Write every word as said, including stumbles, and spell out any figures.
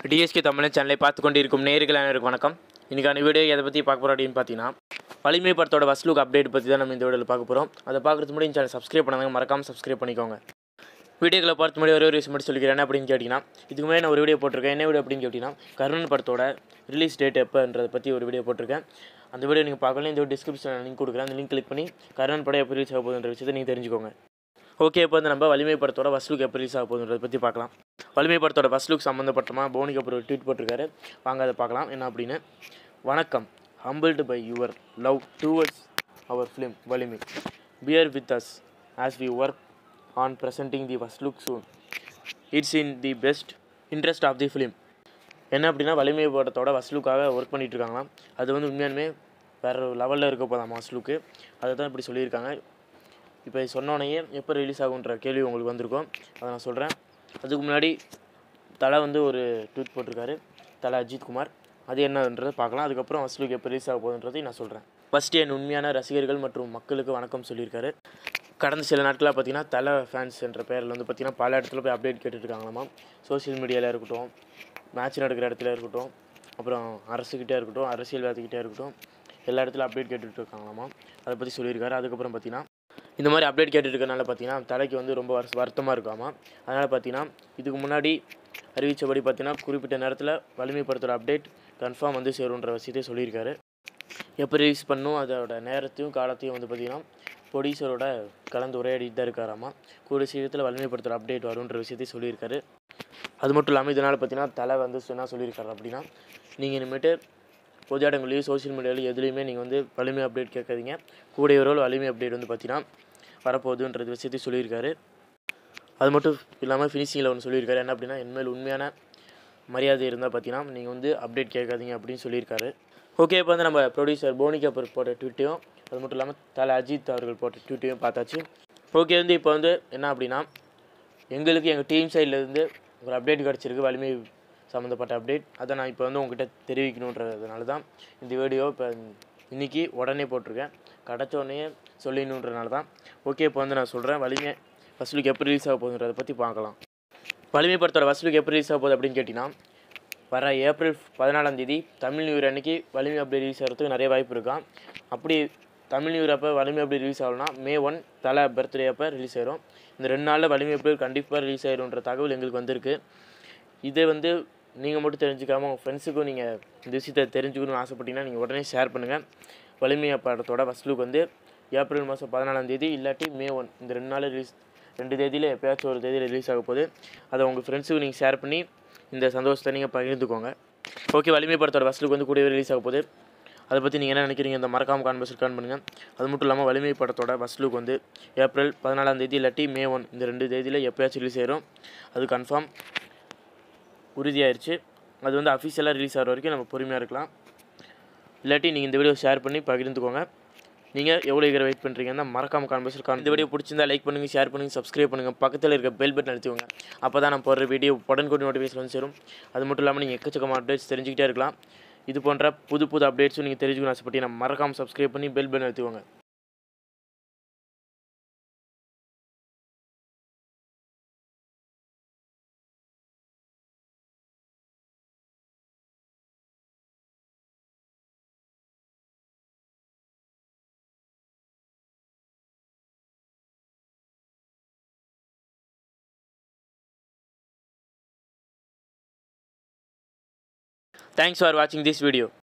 TSK Tamil சேனலை பார்த்து கொண்டிருக்கும் நேயர்கள் அனைவருக்கும் வணக்கம். இன்றைக்கான வீடியோ எதை பற்றி பார்க்க போகிறோம் அப்படின்னு பார்த்தீங்கன்னா, வலிமை படத்தோட ஃபர்ஸ்ட் லுக் அப்டேட் பற்றி தான் நம்ம இந்த வீடியோவில் பார்க்க போகிறோம். அதை பார்க்குறதுக்கு முன்னாடி சேனல் சப்ஸ்கிரைப் பண்ணாங்க, மறக்காமல் சப்ஸ்கிரைப் பண்ணிக்கோங்க. வீடியோக்களை பார்த்து முன்னாடி ஒரு விஷயம் மட்டும் சொல்லிக்கிறேன் அப்படின்னு கேட்டிங்கன்னா, இதுக்கு முன்னாடி நான் ஒரு வீடியோ போட்டிருக்கேன். என்ன வீடியோ அப்படின்னு கேட்டிங்கன்னா, கர்ணன் படத்தோட ரிலீஸ் டேட் எப்போன்றதை பற்றி ஒரு வீடியோ போட்டிருக்கேன். அந்த வீடியோ நீங்கள் பார்க்கலாம். இந்த டிஸ்கிரிப்ஷனில் லிங்க் கொடுக்குறேன். அந்த லிங்க் கிளிக் பண்ணி கர்ணன் படம் எப்போ ரிலீஸ் ஆக போகுதுன்ற விஷயத்தை நீங்கள் தெரிஞ்சுக்கோங்க. ஓகே, இப்போ வந்து நம்ம வலிமை படத்தோட ஃபர்ஸ்ட் லுக் எப்போ ரிலீஸ் ஆக போகுதுன்றதை பற்றி பார்க்கலாம். வலிமை படத்தோட ஃபர்ஸ்ட் லுக் சம்மந்தப்பட்டமாக போனி கபூர் ஒரு ட்வீட் போட்டிருக்காரு. வாங்க அதை பார்க்கலாம் என்ன அப்படின்னு. வணக்கம், humbled by your love towards our film Valimai. Bear with us as we work on presenting the first look soon. It's in the best interest of the film. என்ன அப்படின்னா, வலிமை படத்தோட ஃபர்ஸ்ட் லுக்காக ஒர்க் பண்ணிகிட்டு இருக்காங்களாம். அது வந்து உண்மையானுமே வேறு லெவலில் இருக்க போதாம் ஃபர்ஸ்ட் லுக்கு. அதை தான் இப்படி சொல்லியிருக்காங்க. இப்போ சொன்னோடனே எப்போ ரிலீஸ் ஆகுன்ற கேள்வி உங்களுக்கு வந்திருக்கும். அதை நான் சொல்கிறேன். அதுக்கு முன்னாடி தலை வந்து ஒரு ட்வீட் போட்டிருக்காரு, தலை அஜித் குமார். அது என்னன்றதை பார்க்கலாம். அதுக்கப்புறம் ஃபர்ஸ்ட் லுக் எப்போ ரிலீஸ் ஆக போகுதுன்றதை நான் சொல்கிறேன். ஃபஸ்ட்டு என் உண்மையான ரசிகர்கள் மற்றும் மக்களுக்கு வணக்கம் சொல்லியிருக்காரு. கடந்த சில நாட்களாக பார்த்தீங்கன்னா, தலை ஃபேன்ஸ் என்ற பெயரில் வந்து பார்த்திங்கன்னா பல இடத்துல போய் அப்டேட் கேட்டுட்ருக்காங்களாமா. சோசியல் மீடியாவில் இருக்கட்டும், மேட்ச் நடக்கிற இடத்துல இருக்கட்டும், அப்புறம் அரசுக்கிட்டே இருக்கட்டும், அரசியல்வாதிக்கிட்டே இருக்கட்டும், எல்லா இடத்துலையும் அப்டேட் கேட்டுட்டு இருக்காங்களாமா. அதை பற்றி சொல்லியிருக்காரு. அதுக்கப்புறம் பார்த்தீங்கன்னா, இந்த மாதிரி அப்டேட் கேட்டுட்டு இருக்கனால பார்த்தீங்கன்னா தலைக்கு வந்து ரொம்ப வருஷ வருத்தமாக இருக்காமா. அதனால் பார்த்தீங்கன்னா இதுக்கு முன்னாடி அறிவித்தபடி பார்த்தீங்கன்னா குறிப்பிட்ட நேரத்தில் வலிமை படத்தோட அப்டேட் கன்ஃபார்ம் வந்து சேருன்ற விஷயத்தை சொல்லியிருக்காரு. எப்போ ரிலீஸ் பண்ணும் அதோட நேரத்தையும் காலத்தையும் வந்து பார்த்திங்கன்னா ப்ரொடியூசரோட கலந்து உரையாடிட்டு தான் இருக்காராமா. கூடிய சீக்கிரத்தில் வலிமை படத்தோட அப்டேட் வரும்ன்ற விஷயத்தையும் சொல்லியிருக்காரு. அது மட்டும் இல்லாமல் இதனால் பார்த்தீங்கன்னா தலை வந்து என்ன சொல்லியிருக்காரு அப்படின்னா, நீங்கள் இனிமேட்டு பொது இடங்களையும் சோசியல் மீடியாவிலையும் எதுலேயுமே நீங்கள் வந்து வலிமை அப்டேட் கேட்காதீங்க. கூடிய ஒரு வலிமை அப்டேட் வந்து பார்த்தீங்கன்னா வரப்போகுதுன்றது விஷயத்தையும் சொல்லியிருக்காரு. அது மட்டும் இல்லாமல் ஃபினிஷிங்கில் ஒன்று சொல்லியிருக்காரு. என்ன அப்படின்னா, இனிமேல் உண்மையான மரியாதை இருந்தால் பார்த்தீங்கன்னா நீங்கள் வந்து அப்டேட் கேட்காதீங்க அப்படின்னு சொல்லியிருக்காரு. ஓகே, இப்போ வந்து நம்ம ப்ரொடியூசர் போனி கபூர் போட்ட ட்வீட்டையும் அது மட்டும் இல்லாமல் தலை அஜித் அவர்கள் போட்ட ட்வீட்டையும் பார்த்தாச்சு. ஓகே, வந்து இப்போ வந்து என்ன அப்படின்னா, எங்களுக்கு எங்கள் டீம் சைட்லேருந்து ஒரு அப்டேட் கிடச்சிருக்கு, வலிமை சம்மந்தப்பட்ட அப்டேட். அதை நான் இப்போ வந்து உங்கள்கிட்ட தெரிவிக்கணுன்றதுனால தான் இந்த வீடியோ இப்போ இன்றைக்கி உடனே போட்டிருக்கேன். கிடச்ச உடனே சொல்லிடணுன்றனால தான். ஓகே, இப்போ வந்து நான் சொல்கிறேன், வலிமை ஃபர்ஸ்ட் லுக் எப்போ ரிலீஸ் ஆக போகுதுன்றதை பற்றி பார்க்கலாம். வலிமை படத்தோட ஃபர்ஸ்ட் லுக் எப்போ ரிலீஸ் ஆக போகுது அப்படின்னு கேட்டிங்கன்னா, வர ஏப்ரல் பதினாலாம் தேதி தமிழ் நியூ இயர் அன்றைக்கி வலிமை அப்படி ரிலீஸ் ஆகிறதுக்கு நிறைய வாய்ப்பு இருக்கான். அப்படி தமிழ் நியூ இயர் அப்போ வலிமை அப்படி ரிலீஸ் ஆகணும்னா மே ஒன் தலை பர்த்டே அப்போ ரிலீஸ் ஆயிரும். இந்த ரெண்டு நாளில் வலிமை அப்படி கண்டிப்பாக ரிலீஸ் ஆயிரும்ன்ற தகவல் எங்களுக்கு வந்திருக்கு. இதை வந்து நீங்கள் மட்டும் தெரிஞ்சுக்காமல் உங்கள் ஃப்ரெண்ட்ஸுக்கும் நீங்கள் இந்த விஷயத்தை தெரிஞ்சுக்கணும்னு ஆசைப்பட்டீங்கன்னா நீங்கள் உடனே ஷேர் பண்ணுங்கள். வலிமை படத்தோட ஃபர்ஸ்ட் லுக் வந்து ஏப்ரல் மாதம் பதினாலாம் தேதி இல்லாட்டி மே ஒன் இந்த ரெண்டு நாள் ரிலீஸ் ரெண்டு தேதியில் எப்போயாச்சும் ஒரு தேதியில் ரிலீஸ் ஆக போகுது. அதை உங்கள் ஃப்ரெண்ட்ஸுக்கு நீங்கள் ஷேர் பண்ணி இந்த சந்தோஷத்தை நீங்கள் பகிர்ந்துக்கோங்க. ஓகே, வலிமை படத்தோட ஃபர்ஸ்ட் லுக் வந்து கூடவே ரிலீஸ் ஆக போகுது. அதை பற்றி நீங்கள் என்ன நினைக்கிறீங்க இந்த மறக்காம கான்வர்ஸ் கான் பண்ணுங்கள். அது மட்டும் இல்லாமல் வலிமை படத்தோட ஃபர்ஸ்ட் லுக் வந்து ஏப்ரல் பதினாலாம் தேதி இல்லாட்டி மே ஒன் இந்த ரெண்டு தேதியில் எப்போயாச்சும் ரிலீஸ் ஆயிரும். அது கன்ஃபார்ம் உறுதியாயிருச்சு. அது வந்து அஃபிஷியலாக ரிலீஸ் ஆகிற வரைக்கும் நம்ம பொறுமையாக இருக்கலாம். இல்லாட்டி நீங்கள் இந்த வீடியோ ஷேர் பண்ணி பகிர்ந்துக்கோங்க. நீங்கள் எவ்வளோ ஈகர வெயிட் பண்ணுறீங்கன்னா மறக்காம கான்வர்ஸ் கான். இந்த வீடியோ பிடிச்சிருந்தா லைக் பண்ணுங்கள், ஷேர் பண்ணுங்கள், சப்ஸ்கிரைப் பண்ணுங்கள். பக்கத்தில் இருக்க பெல் பட்டன் அழுத்திக்கோங்க. அப்போ தான் நான் போடுற வீடியோ உடனுக்குடன் நோட்டிஃபிகேஷன் வந்து சேரும். அது மட்டும் இல்லாமல் நீங்கள் எக்கச்சக்கமான அப்டேட்ஸ் தெரிஞ்சுக்கிட்டே இருக்கலாம். இது போன்ற புது புது அப்டேட்ஸும் நீங்கள் தெரிஞ்சுக்கணும் ஆசைப்பட்டீங்கன்னா மறக்காமல் சப்ஸ்கிரைப் பண்ணி பெல் பட்டன் அழுத்திக்கோங்க. Thanks for watching this video.